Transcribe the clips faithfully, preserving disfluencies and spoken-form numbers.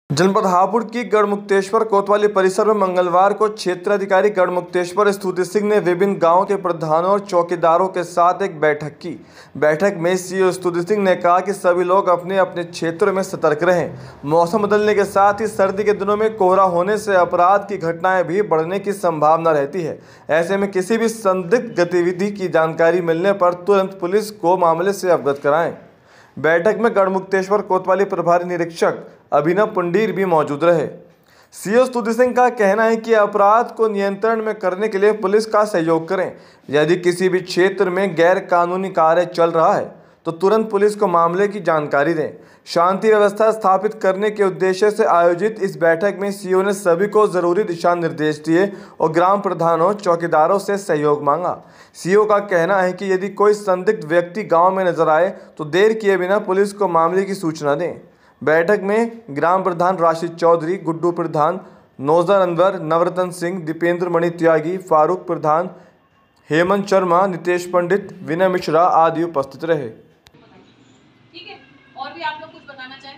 जनपद हापुड़ की गढ़मुक्तेश्वर कोतवाली परिसर में मंगलवार को क्षेत्राधिकारी गढ़मुक्तेश्वर स्तुति सिंह ने विभिन्न गांवों के प्रधानों और चौकीदारों के साथ एक बैठक की। बैठक में सीओ स्तुति सिंह ने कहा कि सभी लोग अपने अपने क्षेत्रों में सतर्क रहें। मौसम बदलने के साथ ही सर्दी के दिनों में कोहरा होने से अपराध की घटनाएं भी बढ़ने की संभावना रहती है। ऐसे में किसी भी संदिग्ध गतिविधि की जानकारी मिलने पर तुरंत पुलिस को मामले से अवगत कराएं। बैठक में गढ़मुक्तेश्वर कोतवाली प्रभारी निरीक्षक अभिनव पुंडीर भी मौजूद रहे। सीओ स्तुति सिंह का कहना है कि अपराध को नियंत्रण में करने के लिए पुलिस का सहयोग करें। यदि किसी भी क्षेत्र में गैर कानूनी कार्य चल रहा है तो तुरंत पुलिस को मामले की जानकारी दें। शांति व्यवस्था स्थापित करने के उद्देश्य से आयोजित इस बैठक में सीओ ने सभी को जरूरी दिशा निर्देश दिए और ग्राम प्रधानों चौकीदारों से सहयोग मांगा। सीओ का कहना है कि यदि कोई संदिग्ध व्यक्ति गांव में नजर आए तो देर किए बिना पुलिस को मामले की सूचना दें। बैठक में ग्राम प्रधान राशिद चौधरी, गुड्डू प्रधान, नौजर अनवर, नवरतन सिंह, दीपेंद्र मणि त्यागी, फारूक प्रधान, हेमंत शर्मा, नितेश पंडित, विनय मिश्रा आदि उपस्थित रहे। ठीक है, और भी आप लोग कुछ बताना चाहें?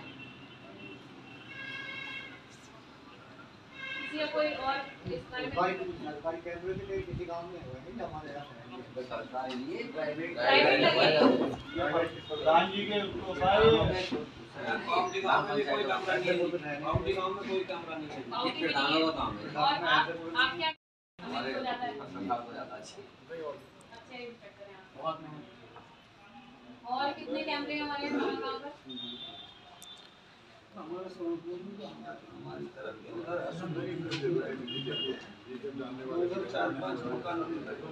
किसी का कोई और इस बारे में सरकारी कैमरे के लिए किसी गांव में हुआ है हमारे यहाँ सरकारी लिए प्राइवेट प्राइवेट प्रधान जी के भाई बाउंड्री गांव में कोई कैमरा नहीं है। बाउंड्री गांव में कोई कैमरा नहीं है। ये प्रधानों का काम है। और आप आप क्या हमें हो जाता है? सरकार हो जाता है। अच्छे इंस्पेक्टर हैं आप। और कितने कैमरे हैं हमारे गांव पर? हमारे सोनपुर में हमारी तरफ के उधर उधर चार पांच मकान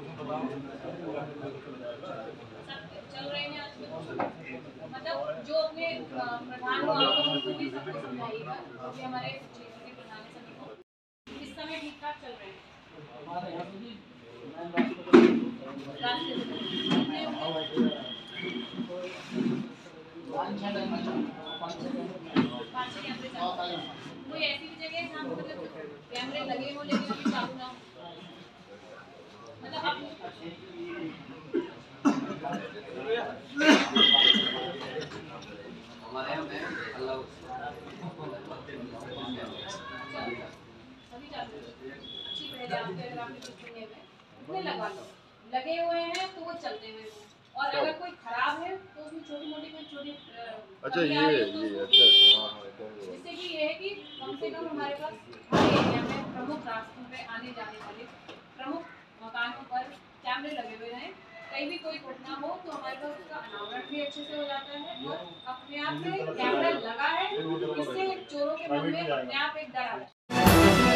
चल रहे हैं आज। मतलब जो अपने प्रधान को आप लोगों को भी सबको समझाइएगा कि हमारे क्षेत्र के प्रधान सभी को इस समय ठीक ठाक चल रहे हैं। हमारे यहाँ भी मैन रास्ते रास्ते कितने होंगे? पाँच छः पाँच छः पाँच छः कैमरे चल रहे हैं। कोई ऐसी भी जगह है जहाँ मतलब कैमरे लगे हो लेकिन अभी चालू ना हो? मतलब आप हमारे यहाँ में अल्लाह सभी चालू है। अच्छी पहले आपके अगर आपने कुछ सुने हुए उतने लगवा लो। लगे हुए हैं तो वो चलते हुए वो, और अगर कोई खराब है तो उसमें छोटी मोटी कोई छोटी अच्छा ये ये अच्छा जिससे कि ये है कि कम से कम हमारे पास हर एरिया में प्रमुख रास्तों पे आने जाने वाले प्रमुख मकानों पर कैमरे लगे हुए हैं। कहीं भी कोई घटना हो तो हमारे पास उसका अनावरण भी अच्छे से हो जाता है और अपने आप से कैमरा लगा है, इससे चोरों के मन में अपने आप एक डर आता है।